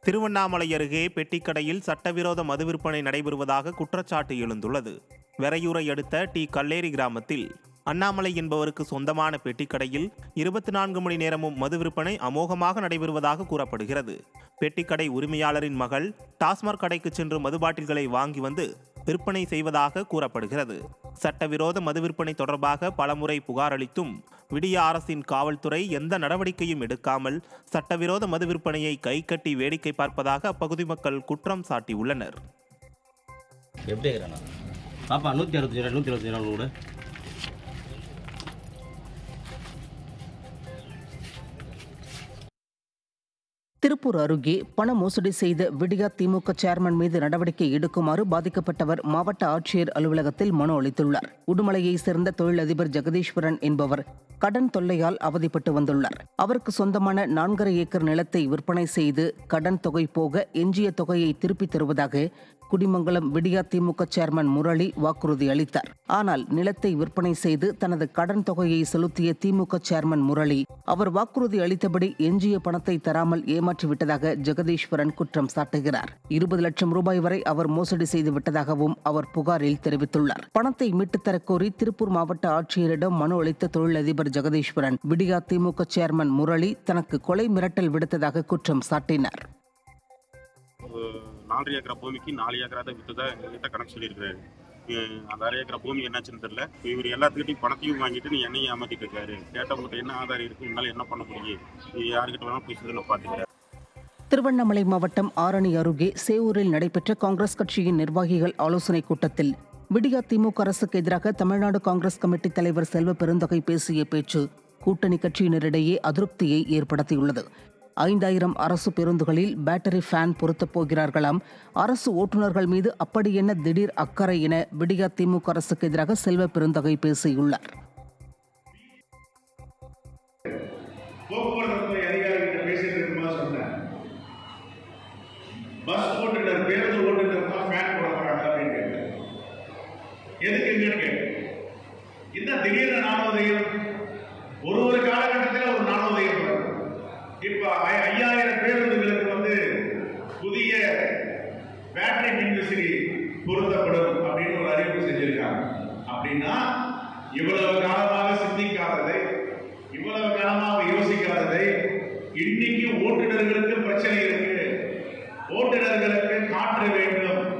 திருவண்ணாமலை அருகே பெட்டிக்கடையில் சட்டவிரோத மது விற்பனை நடைபெறுவதாக குற்றச்சாட்டு எழுந்துள்ளது. வெறையூரை அடுத்த டி கல்லேரி கிராமத்தில் அண்ணாமலை என்பவருக்கு சொந்தமான பெட்டிக்கடையில் 24 மணி நேரமும் மது விற்பனை அமோகமாக நடைபெறுவதாக கூறப்படுகிறது. பெட்டிக்கடை உரிமையாளரின் மகள் டாஸ்மாக் கடைக்கு சென்று மது பாட்டில்களை வாங்கி வந்து விற்பனை செய்வதாக கூறப்படுகிறது. சட்டவிரோத மது விற்பனை தொடர்பாக பலமுறை புகார் அளித்தும் விடிய அரசின் காவல்துறை எந்த நடவடிக்கையும் எடுக்காமல் சட்டவிரோத மது விற்பனையை கை கட்டி வேடிக்கை பார்ப்பதாக அப்பகுதி மக்கள் குற்றம் சாட்டியுள்ளனர். திருப்பூர் அருகே பண மோசடி செய்த விடியா திமுக சேர்மன் மீது நடவடிக்கை எடுக்குமாறு பாதிக்கப்பட்டவர் மாவட்ட ஆட்சியர் அலுவலகத்தில் மனு அளித்துள்ளார். உடுமலையைச் சேர்ந்த தொழிலதிபர் ஜெகதீஸ்வரன் என்பவர் கடன் தொல்லையால் அவதிப்பட்டு வந்துள்ளார். அவருக்கு சொந்தமான 4.5 ஏக்கர் நிலத்தை விற்பனை செய்து கடன் தொகை போக எஞ்சிய தொகையை திருப்பித் தருவதாக குடிமங்கலம் விடியா திமுக சேர்மன் முரளி வாக்குறுதி அளித்தார். ஆனால் நிலத்தை விற்பனை செய்து தனது கடன் தொகையை செலுத்திய திமுக சேர்மன் முரளி அவர் வாக்குறுதி அளித்தபடி எஞ்சிய பணத்தை தராமல் ஏமாற்றிவிட்டதாக ஜெகதீஸ்வரன் குற்றம் சாட்டுகிறார். 20 லட்சம் ரூபாய் வரை அவர் மோசடி செய்து விட்டதாகவும் அவர் புகாரில் தெரிவித்துள்ளார். பணத்தை மீட்டுத் தரக் கோரி திருப்பூர் மாவட்ட ஆட்சியரிடம் மனு அளித்த தொழிலதிபர் ஜெகதீஸ்வரன் விடியா திமுக சேர்மன் முரளி தனக்கு கொலை மிரட்டல் விடுத்ததாக குற்றம் சாட்டினார். 4 ஏக்கரா பூமிக்கு 4 ஏக்கரா தான் வித்துதான் எங்ககிட்ட கணக்கு சொல்லியிருக்காரு. அந்த 1/2 ஏக்கரா பூமி என்னாச்சுன்னு தெரியல. இவர் எல்லாத்துக்கிட்டையும் பணத்தையும் வாங்கிட்டு நீ என்னையும் ஏமாத்திட்டு இருக்காரு. கேட்டவங்ககிட்ட என்ன ஆதாரம் இருக்கு, உன்னால என்ன பண்ண முடியும், யாருக்கிட்ட வேணாலும் போய் சொல்லி நான் பார்த்துக்கிறேன். திருவண்ணாமலை மாவட்டம் ஆரணி அருகே சேவூரில் நடைபெற்ற காங்கிரஸ் கட்சியின் நிர்வாகிகள் ஆலோசனைக் கூட்டத்தில் விடியா திமுக அரசுக்கு எதிராக தமிழ்நாடு காங்கிரஸ் கமிட்டி தலைவர் செல்வ பெருந்தகை பேசிய பேச்சு கூட்டணி கட்சியினரிடையே அதிருப்தியை ஏற்படுத்தியுள்ளது. 5000 அரசு பேருந்துகளில் பேட்டரி ஃபேன் பொருத்தப் போகிறார்களாம். அரசு ஓட்டுநர்கள் மீது அப்படி என்ன திடீர் அக்கறை என விடியா திமுக அரசுக்கு எதிராக செல்வ பெருந்தகை பேசியுள்ளார். ஒரு காலகட்டத்தில் ஒரு 400 இப்ப 5000 பேருந்துகளுக்கு புதிய பேட்டரி மின்விசிறி பொருத்தப்படும் அப்படின்னு ஒரு அறிவிப்பு செஞ்சிருக்காங்க. அப்படின்னா இவ்வளவு காலமாக சிந்திக்காததை, இவ்வளவு காலமாக யோசிக்காததை இன்னைக்கு ஓட்டுநர்களுக்கு பிரச்சனை இருக்கு, ஓட்டுநர்களுக்கு காற்று வேண்டும்,